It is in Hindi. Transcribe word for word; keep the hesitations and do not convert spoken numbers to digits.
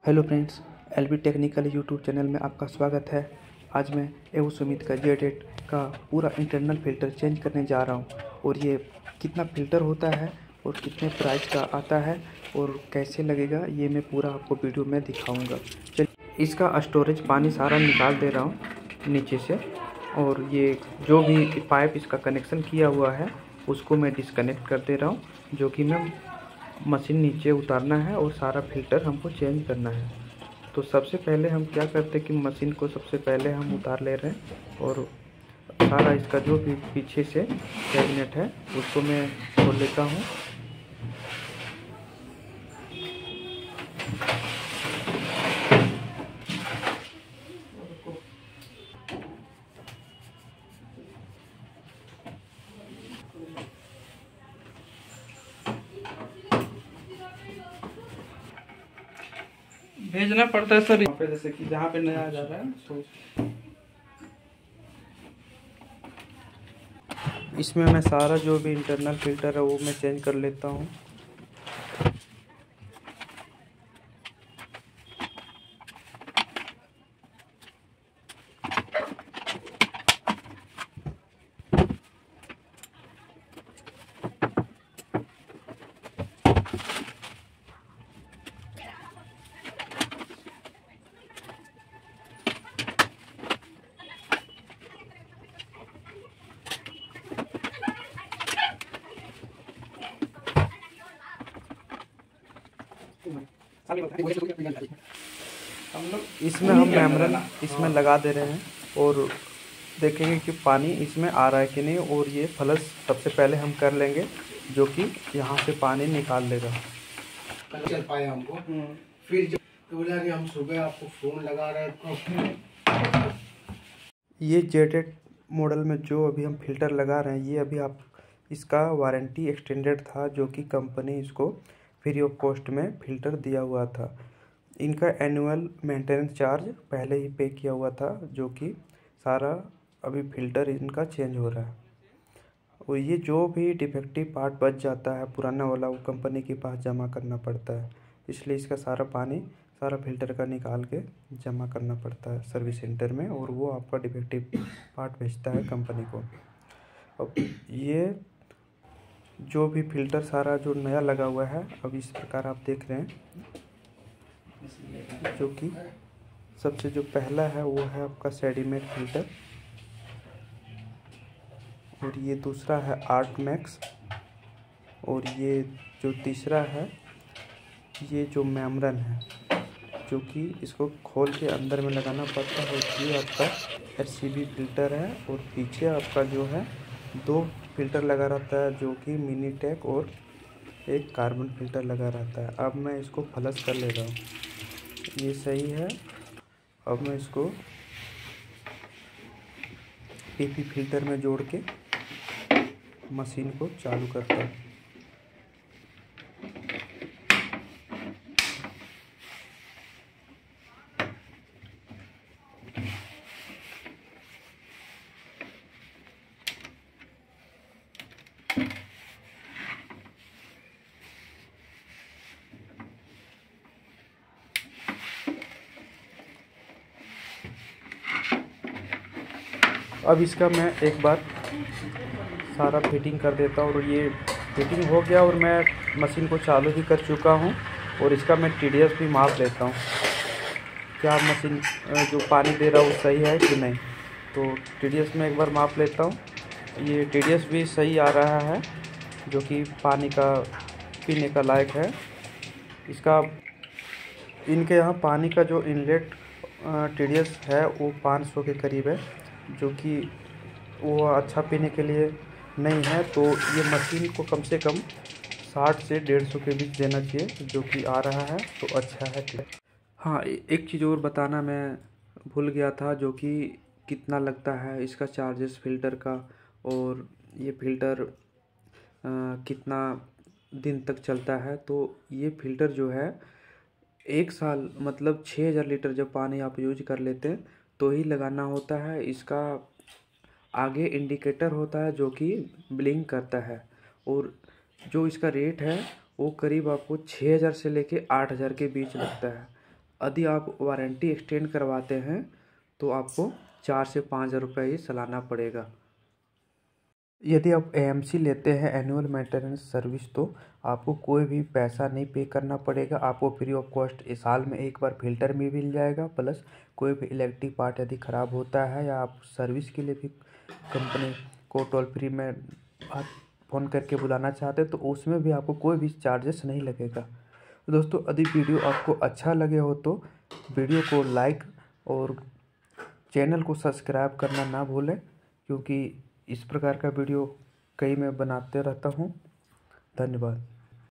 Hello friends, LB technical YouTube channel में आपका स्वागत है। आज मैं एवो सुमित का जेड एट का पूरा इंटरनल फ़िल्टर चेंज करने जा रहा हूं और ये कितना फ़िल्टर होता है और कितने प्राइस का आता है और कैसे लगेगा ये मैं पूरा आपको वीडियो में दिखाऊंगा। चलिए, इसका स्टोरेज पानी सारा निकाल दे रहा हूँ नीचे से और ये जो भी पाइप इसका कनेक्शन किया हुआ है उसको मैं डिस्कनेक्ट कर दे रहा हूँ, जो कि मैं मशीन नीचे उतारना है और सारा फ़िल्टर हमको चेंज करना है। तो सबसे पहले हम क्या करते हैं कि मशीन को सबसे पहले हम उतार ले रहे हैं और सारा इसका जो भी पीछे से कैबिनेट है उसको मैं खोल लेता हूँ। भेजना पड़ता है सर यहाँ पे, जैसे कि जहाँ पे नया जा रहा है तो इसमें मैं सारा जो भी इंटरनल फ़िल्टर है वो मैं चेंज कर लेता हूँ। हम लोग इसमें हम मेम्ब्रेन इसमें लगा दे रहे हैं और देखेंगे कि पानी इसमें आ रहा है कि नहीं, और ये फ्लश सबसे पहले हम कर लेंगे जो कि यहाँ से पानी निकाल देगा। चल पाए हमको, फिर जब तो बोला कि हम सुबह आपको फ़ोन लगा रहे तो ये जेड एट मॉडल में जो अभी हम फ़िल्टर लगा रहे हैं ये अभी आप इसका वारंटी एक्सटेंडेड था, जो कि कंपनी इसको फ्री ऑफ कॉस्ट में फ़िल्टर दिया हुआ था। इनका एनुअल मेंटेनेंस चार्ज पहले ही पे किया हुआ था, जो कि सारा अभी फ़िल्टर इनका चेंज हो रहा है। और ये जो भी डिफेक्टिव पार्ट बच जाता है पुराना वाला, वो कंपनी के पास जमा करना पड़ता है, इसलिए इसका सारा पानी सारा फ़िल्टर का निकाल के जमा करना पड़ता है सर्विस सेंटर में, और वो आपका डिफेक्टिव पार्ट भेजता है कंपनी को। अब ये जो भी फ़िल्टर सारा जो नया लगा हुआ है अब इस प्रकार आप देख रहे हैं, जो कि सबसे जो पहला है वो है आपका सेडिमेंट फ़िल्टर, और ये दूसरा है आर्ट मैक्स, और ये जो तीसरा है ये जो मेम्ब्रेन है, जो कि इसको खोल के अंदर में लगाना पड़ता है। ये आपका एच सी बी फ़िल्टर है और पीछे आपका जो है दो फ़िल्टर लगा रहता है, जो कि मिनी टेक और एक कार्बन फ़िल्टर लगा रहता है। अब मैं इसको फ्लश कर ले रहा हूँ, ये सही है। अब मैं इसको पी पी फ़िल्टर में जोड़ के मशीन को चालू करता हूँ। अब इसका मैं एक बार सारा फिटिंग कर देता हूँ, और ये फिटिंग हो गया और मैं मशीन को चालू भी कर चुका हूँ, और इसका मैं टी डी एस भी माप लेता हूँ क्या मशीन जो पानी दे रहा है वो सही है कि नहीं। तो टी डी एस में एक बार माप लेता हूँ, ये टी डी एस भी सही आ रहा है, जो कि पानी का पीने का लायक है। इसका इनके यहाँ पानी का जो इनलेट टी डी एस है वो पाँच सौ के करीब है, जो कि वो अच्छा पीने के लिए नहीं है। तो ये मशीन को कम से कम साठ से डेढ़ सौ के बीच देना चाहिए, जो कि आ रहा है तो अच्छा है। हाँ, एक चीज़ और बताना मैं भूल गया था, जो कि कितना लगता है इसका चार्जेस फ़िल्टर का, और ये फ़िल्टर कितना दिन तक चलता है। तो ये फ़िल्टर जो है एक साल मतलब छः हज़ार लीटर जब पानी आप यूज कर लेते हैं तो ही लगाना होता है। इसका आगे इंडिकेटर होता है जो कि ब्लिंक करता है, और जो इसका रेट है वो करीब आपको छः हज़ार से लेके आठ हज़ार के बीच लगता है। यदि आप वारंटी एक्सटेंड करवाते हैं तो आपको चार से पाँच हज़ार रुपये ही सालाना पड़ेगा। यदि आप एएमसी लेते हैं एनुअल मेंटेनेंस सर्विस तो आपको कोई भी पैसा नहीं पे करना पड़ेगा। आपको फ्री ऑफ कॉस्ट इस साल में एक बार फिल्टर भी मिल जाएगा, प्लस कोई भी इलेक्ट्रिक पार्ट यदि ख़राब होता है या आप सर्विस के लिए भी कंपनी को टोल फ्री में आप फ़ोन करके बुलाना चाहते हैं तो उसमें भी आपको कोई भी चार्जेस नहीं लगेगा। दोस्तों यदि वीडियो आपको अच्छा लगे हो तो वीडियो को लाइक और चैनल को सब्सक्राइब करना ना भूलें, क्योंकि इस प्रकार का वीडियो कई मैं बनाते रहता हूँ। धन्यवाद।